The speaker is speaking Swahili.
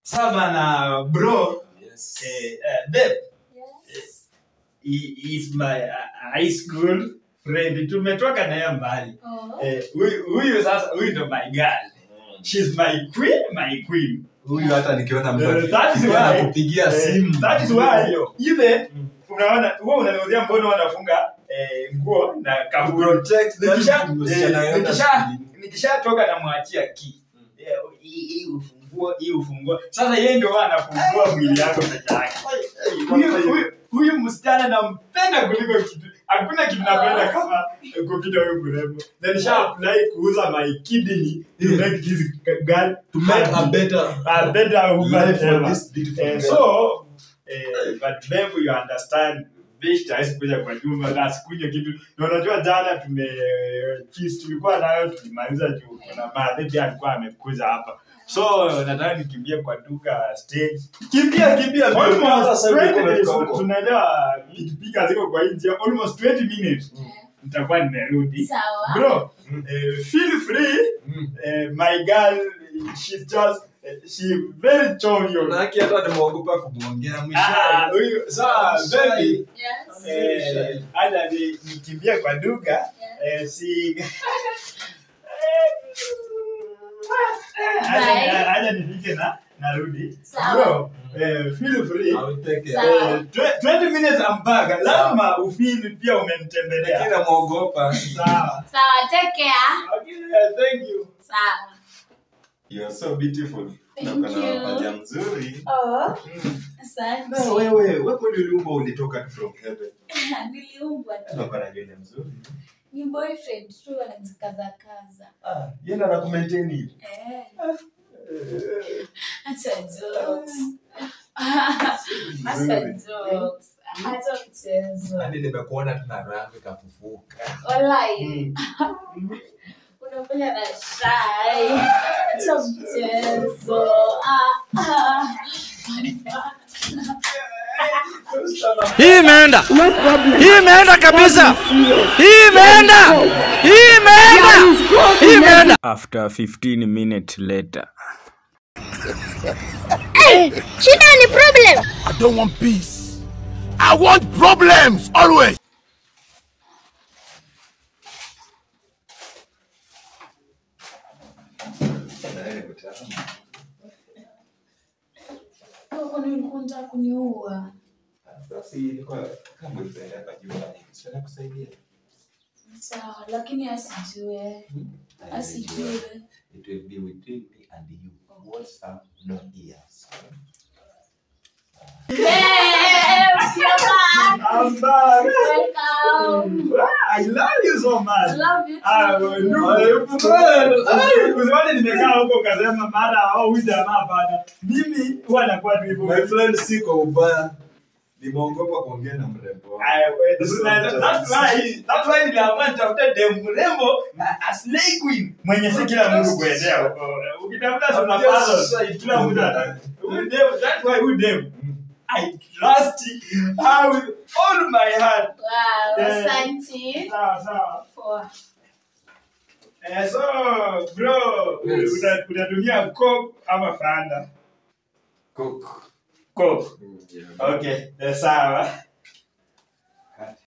Savannah, bro. Yes. Babe. Yes. He is my high school friend. Tumetoka naye mbali. Huyu sasa, huyu ndo my girl. She's my queen. Huyu hata nikiona mtu That is why kupigia simu. That is why even unaona wewe unaniuzia mbona wanafunga nguo na kaburo Protect nikishatoka na mwachia key. Hii ufunguo. Sasa yeye ndio anafungua mwili wako peke yake. Huyu msichana nampenda kuliko kitu. Hakuna kitu napenda kama kupita huyu mrembo. Then sha apply kuuza my kidney to make this girl to make a better woman for this beautiful so but babe, you understand best haiwezi kuja kwa nyumba na sikunywe kitu. Na unajua jana kiss tulikuwa nayo tulimaliza juu na baadhi pia alikuwa amekuja hapa. So nataka nikimbie kwa duka stage. Kimbia tunaelewa pikipiki ziko kwa nje almost 20 minutes. Nitakuwa nimerudi. Sawa. Bro, feel free. My girl, she very jovial. Na haki hata nimeogopa kumuongea mwisho. Huyu sawa baby. Yes. Acha nikimbie kwa duka. Si acha nifike na narudi. Bro, feel free. I will take care. 20 minutes I'm back. Lazima ufeel pia umenitembelea. Lakini namuogopa. Sawa. Sawa, take care. Okay, thank you. Sawa. You are so beautiful. Thank you. Paja mzuri. Asante. Wewe kweli uliumbwa ulitoka from heaven. Niliumbwa tu. Ndio kana nywele mzuri. Ni boyfriend tu anajikaza kaza. Yenda na kumaintain hivi. Acha jokes. Acha jokes. Acha mchezo. Hadi nimekuona tuna rangi kafufuka. Walai. Unafanya na shy. Acha mchezo. Hii imeenda kabisa. Hii imeenda. After 15 minutes later. Hey, shida ni problem. I don't want peace. I want problems always. Unataka kuniua. Sasa ilikuwa kama utaenda kwa nyumba sasa kusaidia. Sawa, lakini asijue. Asijue. It will be between me and you. What's up? No ears. I'm back. Welcome. I love you so much. I love you too. Usione nimekaa huko ukasema mara huyu jamaa bana. Mimi huwa nakuwa tu hivyo. My friend siko ubaya. Nimeogopa kuongea na mrembo. That's why niliamua nitafute dem mrembo na a slay queen. Mwenye si kila mtu kuendea huko. Ukitafuta tuna pazo kila mtu anataka. That's why we dem. I trust her with all my heart. Wow, asante. Sawa. Poa. So bro, utatumia Coke ama Fanta? Coke. Coke. Okay, sawa.